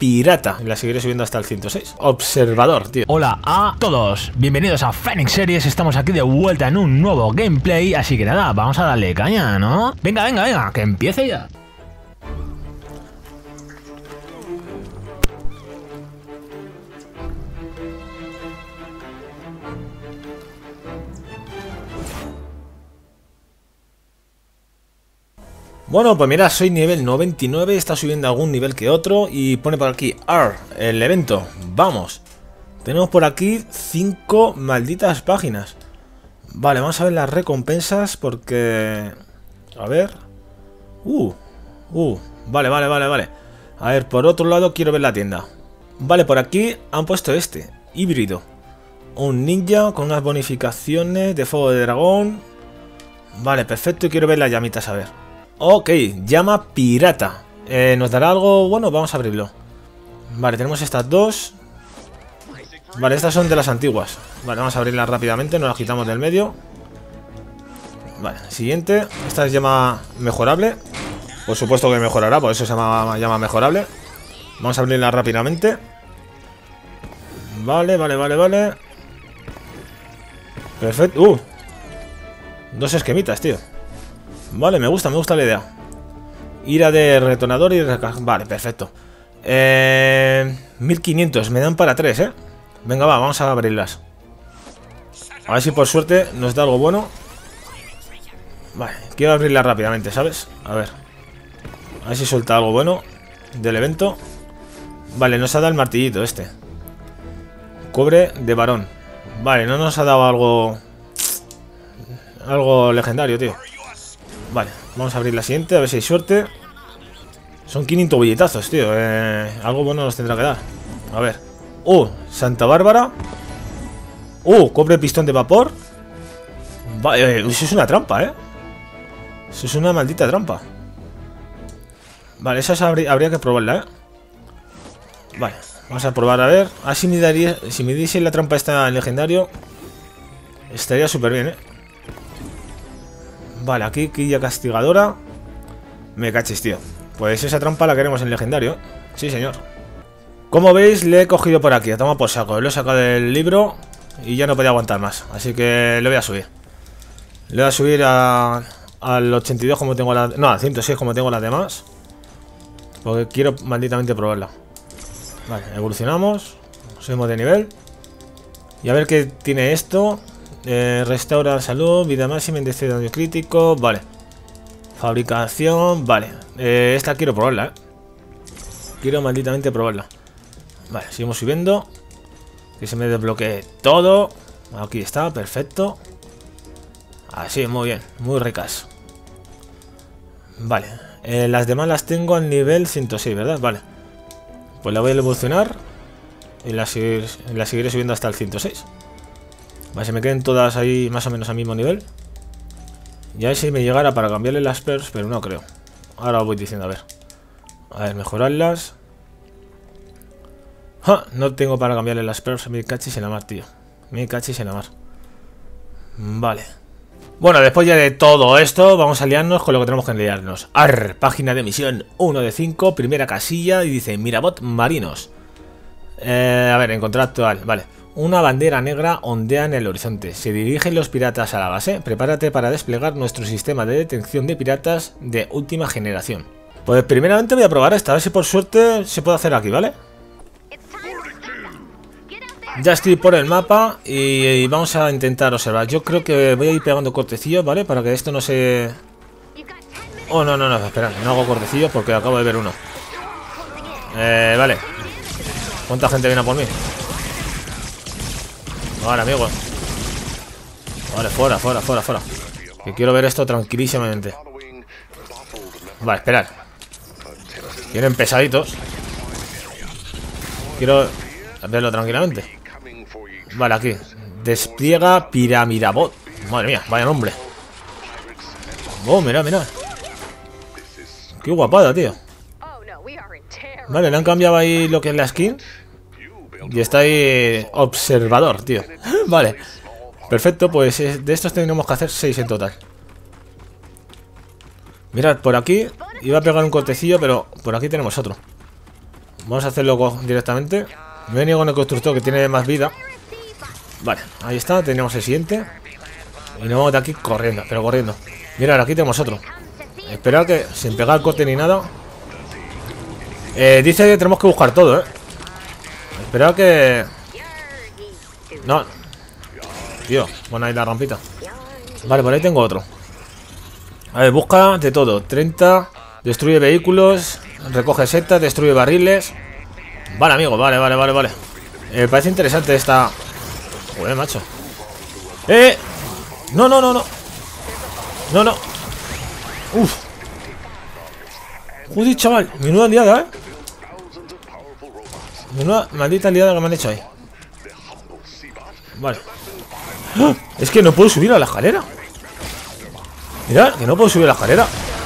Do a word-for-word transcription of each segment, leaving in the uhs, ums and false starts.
pirata. Y la seguiré subiendo hasta el ciento seis. Observador, tío. Hola a todos, bienvenidos a Phoenix Series. Estamos aquí de vuelta en un nuevo gameplay. Así que nada, vamos a darle caña, ¿no? Venga, venga, venga, que empiece ya. Bueno, pues mira, soy nivel noventa y nueve, está subiendo algún nivel que otro y pone por aquí R, el evento. Vamos. Tenemos por aquí cinco malditas páginas. Vale, vamos a ver las recompensas porque... A ver... Uh, uh, vale, vale, vale, vale. A ver, por otro lado quiero ver la tienda. Vale, por aquí han puesto este, híbrido. Un ninja con unas bonificaciones de fuego de dragón. Vale, perfecto, y quiero ver las llamitas, a ver. Ok, llama pirata. eh, ¿Nos dará algo? Bueno, vamos a abrirlo. Vale, tenemos estas dos. Vale, estas son de las antiguas. Vale, vamos a abrirlas rápidamente, nos las quitamos del medio. Vale, siguiente. Esta es llama mejorable. Por supuesto que mejorará, por eso se llama llama mejorable. Vamos a abrirla rápidamente. Vale, vale, vale, vale. Perfecto. Uh, dos esquemitas, tío. Vale, me gusta, me gusta la idea. Ira de retonador y recarga. Vale, perfecto. Eh, mil quinientos, me dan para tres, ¿eh? Venga, va, vamos a abrirlas. A ver si por suerte nos da algo bueno. Vale, quiero abrirlas rápidamente, ¿sabes? A ver. A ver si suelta algo bueno del evento. Vale, nos ha dado el martillito este. Cobre de varón. Vale, no nos ha dado algo... Algo legendario, tío. Vale, vamos a abrir la siguiente, a ver si hay suerte. Son quinientos billetazos, tío. eh, Algo bueno nos tendrá que dar. A ver. Uh, Santa Bárbara. Uh, cobre pistón de vapor. Vale, eh, eso es una trampa, eh. Eso es una maldita trampa. Vale, esa habría, habría que probarla, eh. Vale, vamos a probar a ver. Ah, si me daría, si me diese la trampa esta en legendario, estaría súper bien, eh. Vale, aquí quilla castigadora. Me cachis, tío. Pues esa trampa la queremos en legendario. Sí, señor. Como veis, le he cogido por aquí. A tomar por saco. Lo he sacado del libro y ya no podía aguantar más. Así que le voy a subir. Le voy a subir a, al ochenta y dos como tengo la... No, al ciento seis como tengo las demás. Porque quiero malditamente probarla. Vale, evolucionamos. Subimos de nivel. Y a ver qué tiene esto. Eh, restaura salud, vida máxima, índice de daño crítico. Vale. Fabricación, vale. eh, Esta quiero probarla, eh. Quiero malditamente probarla. Vale, seguimos subiendo. Que se me desbloquee todo. Aquí está, perfecto. Así, muy bien, muy ricas. Vale, eh, las demás las tengo al nivel ciento seis, ¿verdad? Vale. Pues la voy a evolucionar. Y la, seguir, la seguiré subiendo hasta el ciento seis. Vale, se me queden todas ahí más o menos al mismo nivel. Y a ver si me llegara para cambiarle las perks, pero no creo. Ahora os voy diciendo, a ver. A ver, mejorarlas. ¡Ja! No tengo para cambiarle las perks. Me cachis en la mar, tío. Me cachis en la mar. Vale. Bueno, después ya de todo esto, vamos a liarnos con lo que tenemos que liarnos. Arr, página de misión uno de cinco, primera casilla, y dice Mirabot Marinos. Eh, a ver, encontrar actual, vale. Una bandera negra ondea en el horizonte. Se dirigen los piratas a la base. Prepárate para desplegar nuestro sistema de detección de piratas de última generación. Pues primeramente voy a probar esta, a ver si por suerte se puede hacer aquí, ¿vale? Ya estoy por el mapa y, y vamos a intentar observar. Yo creo que voy a ir pegando cortecillos, ¿vale? Para que esto no se... Oh, no, no, no, espera, no hago cortecillos porque acabo de ver uno. Eh, vale. ¿Cuánta gente viene a por mí? Vale, amigo. Vale, fuera, fuera, fuera, fuera. Que quiero ver esto tranquilísimamente. Vale, esperar. Vienen pesaditos. Quiero verlo tranquilamente. Vale, aquí. Despliega Piramidabot. Madre mía, vaya nombre. Oh, mira, mira. Qué guapada, tío. Vale, le han cambiado ahí lo que es la skin. Y está ahí observador, tío. Vale. Perfecto, pues de estos tenemos que hacer seis en total. Mirad, por aquí iba a pegar un cortecillo, pero por aquí tenemos otro. Vamos a hacerlo directamente. Me he venido con el constructor que tiene más vida. Vale, ahí está, tenemos el siguiente. Y nos vamos de aquí corriendo, pero corriendo. Mira, aquí tenemos otro. Espera que sin pegar corte ni nada. eh, Dice que tenemos que buscar todo, eh. Espera que... No. Tío, bueno, ahí la rampita. Vale, por ahí tengo otro. A ver, busca de todo. Treinta. Destruye vehículos. Recoge setas, destruye barriles. Vale, amigo, vale, vale, vale, vale. Me eh, parece interesante esta... Joder, macho. ¡Eh! No, no, no, no. No, no. Uf. Joder, chaval. Menuda liada, ¿eh? Menuda maldita liada que me han hecho ahí. Vale. ¡Ah! Es que no puedo subir a la escalera. Mira, que no puedo subir a la escalera.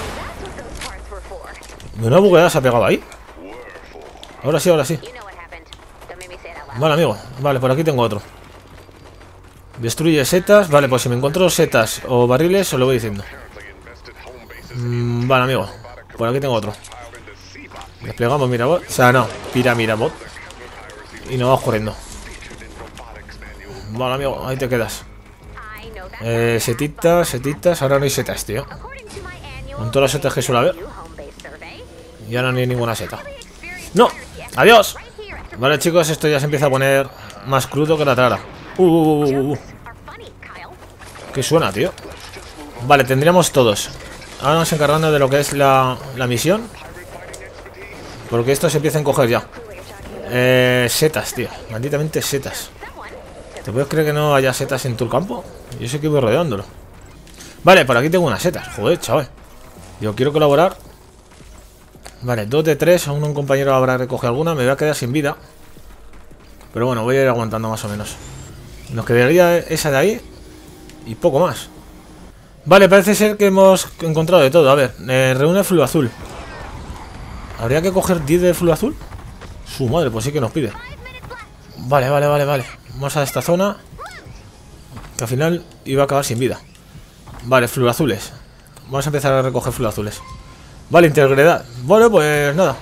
Menuda bugueada se ha pegado ahí. Ahora sí, ahora sí. Vale, amigo. Vale, por aquí tengo otro. Destruye setas. Vale, pues si me encuentro setas o barriles, os lo voy diciendo. mm, Vale, amigo. Por aquí tengo otro. Desplegamos Mirabot. O sea, no, Pira Mirabot. Y nos vamos corriendo. Vale, amigo, ahí te quedas. Eh, setitas, setitas. Ahora no hay setas, tío. Con todas las setas que suele haber. Y ahora no hay ninguna seta. ¡No! ¡Adiós! Vale, chicos, esto ya se empieza a poner más crudo que la trara. Uh, uh, uh, uh. ¿Qué suena, tío? Vale, tendríamos todos. Ahora nos encargando de lo que es la, la misión. Porque esto se empieza a encoger ya. Eh, setas, tío. Malditamente setas. ¿Te puedes creer que no haya setas en tu campo? Yo sé que voy rodeándolo. Vale, por aquí tengo unas setas. Joder, chaval. Yo quiero colaborar. Vale, dos de tres. Aún un compañero habrá recogido alguna. Me voy a quedar sin vida. Pero bueno, voy a ir aguantando más o menos. Nos quedaría esa de ahí. Y poco más. Vale, parece ser que hemos encontrado de todo. A ver, eh, reúne fluo azul. ¿Habría que coger diez de fluo azul? Su madre, pues sí que nos pide. Vale, vale, vale, vale. Vamos a esta zona. Que al final iba a acabar sin vida. Vale, fluo azules. Vamos a empezar a recoger fluo azules. Vale, integridad. Bueno, pues nada.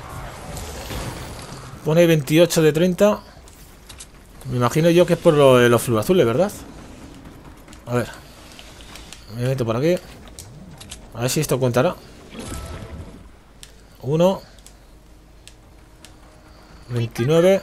Pone veintiocho de treinta. Me imagino yo que es por lo de los fluo azules, ¿verdad? A ver. Me meto por aquí. A ver si esto contará. Uno. veintinueve.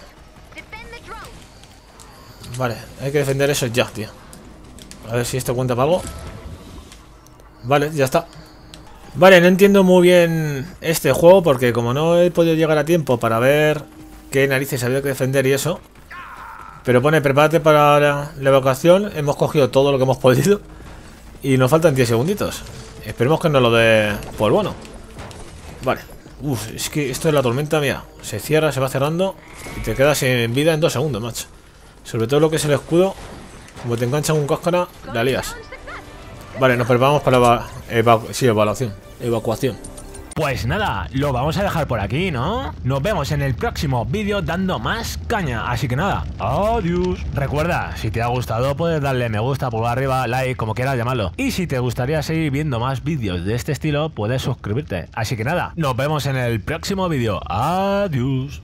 Vale, hay que defender eso ya, tío. A ver si esto cuenta para algo. Vale, ya está. Vale, no entiendo muy bien este juego porque como no he podido llegar a tiempo para ver qué narices había que defender y eso. Pero pone, prepárate para la, la evacuación. Hemos cogido todo lo que hemos podido. Y nos faltan diez segunditos. Esperemos que nos lo dé por bueno. Vale. Uf, es que esto es la tormenta, mía. Se cierra, se va cerrando. Y te quedas sin vida en dos segundos, macho. Sobre todo lo que es el escudo. Como te enganchan un cáscara, la lías. Vale, nos preparamos para la eva sí, evaluación. Evacuación. Pues nada, lo vamos a dejar por aquí, ¿no? Nos vemos en el próximo vídeo dando más caña. Así que nada, adiós. Recuerda, si te ha gustado puedes darle me gusta, pulgar arriba, like, como quieras llamarlo. Y si te gustaría seguir viendo más vídeos de este estilo, puedes suscribirte. Así que nada, nos vemos en el próximo vídeo. Adiós.